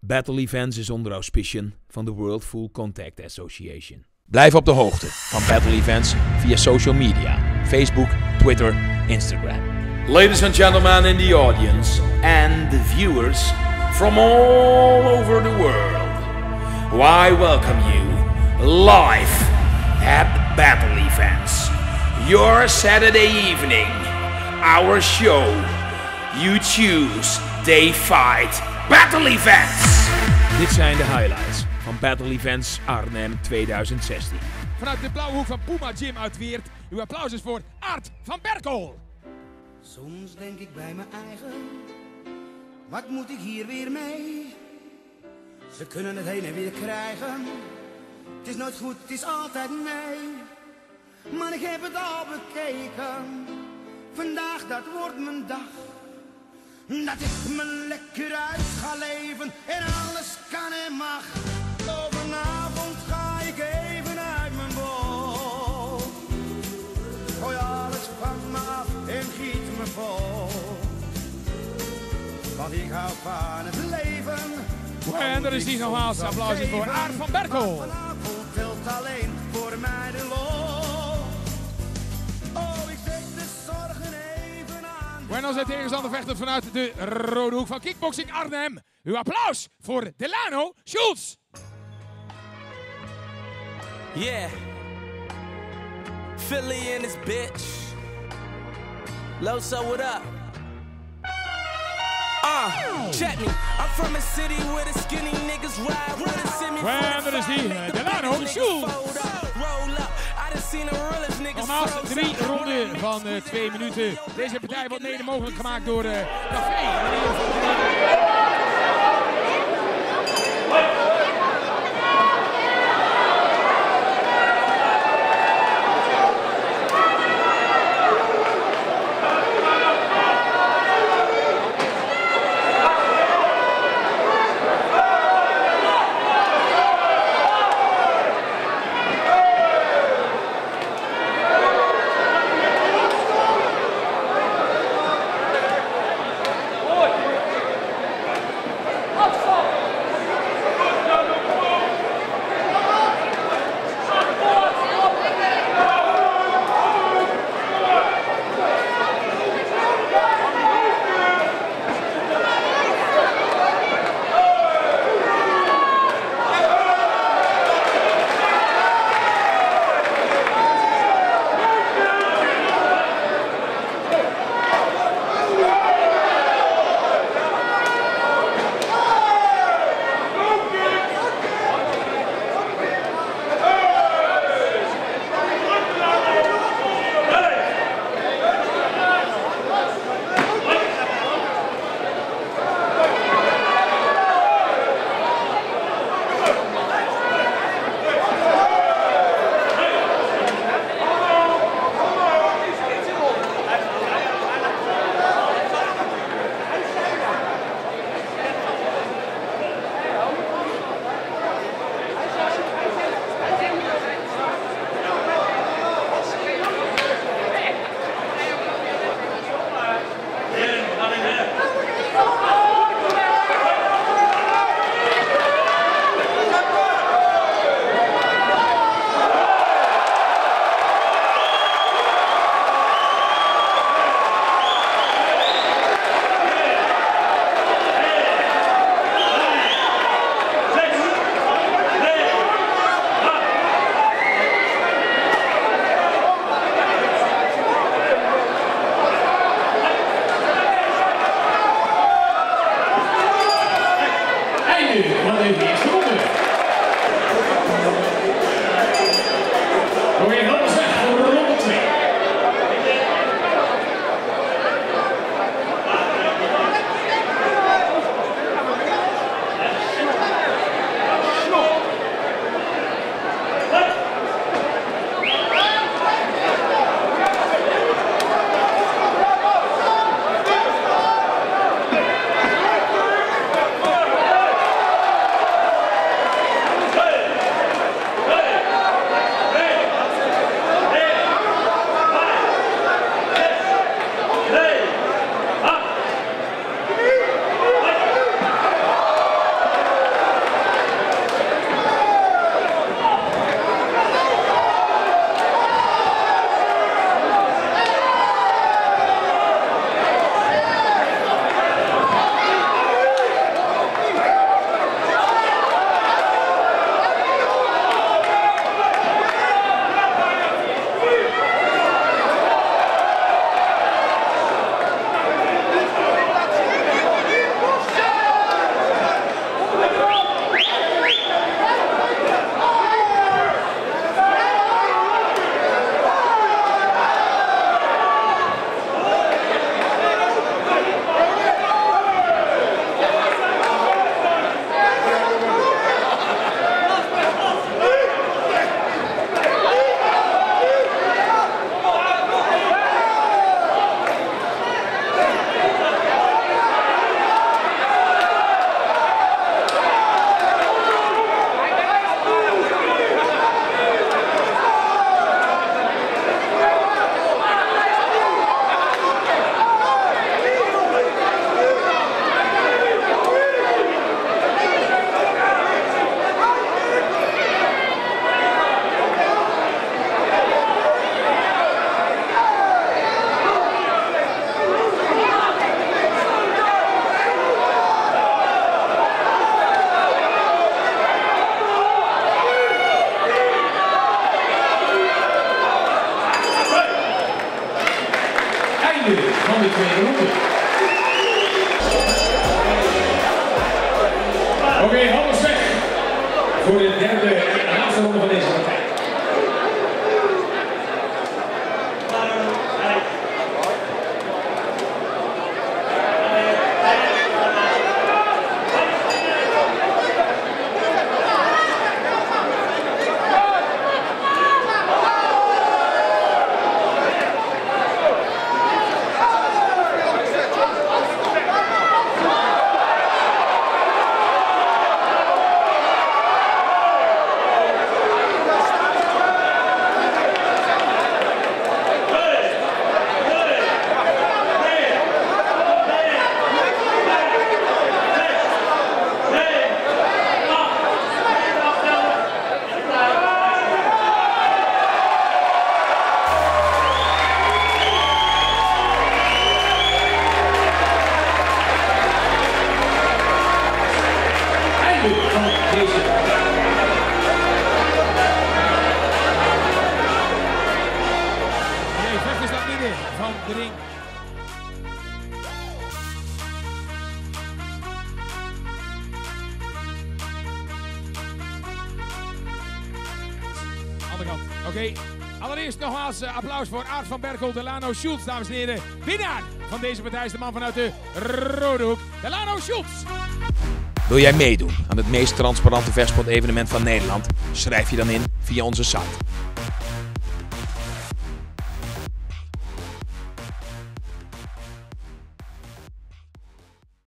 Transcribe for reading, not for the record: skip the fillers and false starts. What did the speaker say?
Battle Events is onder auspiciën van de World Full Contact Association. Blijf op de hoogte van Battle Events via social media, Facebook, Twitter, Instagram. Ladies and gentlemen in the audience and the viewers from all over the world, I welcome you live at Battle Events. Your Saturday evening, our show. You choose, they fight. Battle Events! Dit zijn de highlights van Battle Events Arnhem 2016. Vanuit de blauwe hoek van Puma Gym uit Weert, uw applaus is voor Art van Berkel. Soms denk ik bij mijn eigen, wat moet ik hier weer mee? Ze kunnen het heen en weer krijgen, het is nooit goed, het is altijd nee. Maar ik heb het al bekeken, vandaag dat wordt mijn dag. Dat ik me lekker uit ga leven en alles kan en mag. Vanavond ga ik even uit mijn bol. Gooi alles van me af en giet me vol. Want ik hou van het leven. En er is die nogmaals applaus voor Art van Berkel. Vanavond telt alleen voor mij de lol. Oh, ik zet de zorgen even aan. Buenos en tegenstander vechten vanuit de rode hoek van Kickboxing Arnhem. Uw applaus voor Delano Schultz. Yeah. Philly in this bitch. Loso, what up? Check me. I'm from a city where the skinny niggas ride with a semi. En er is die Delano Schultz. Nogmaals, 3 ronden van 2 minuten. Deze partij wordt mede mogelijk gemaakt door Café. Oké, alles weg voor de derde en laatste ronde van deze partij. Van de ring. Andere kant. Oké. Allereerst nogmaals applaus voor Aart van Berkel, Delano Schultz, dames en heren. Winnaar van deze partij is de man vanuit de rode hoek, Delano Schultz. Wil jij meedoen aan het meest transparante vechtsport evenement van Nederland? Schrijf je dan in via onze site.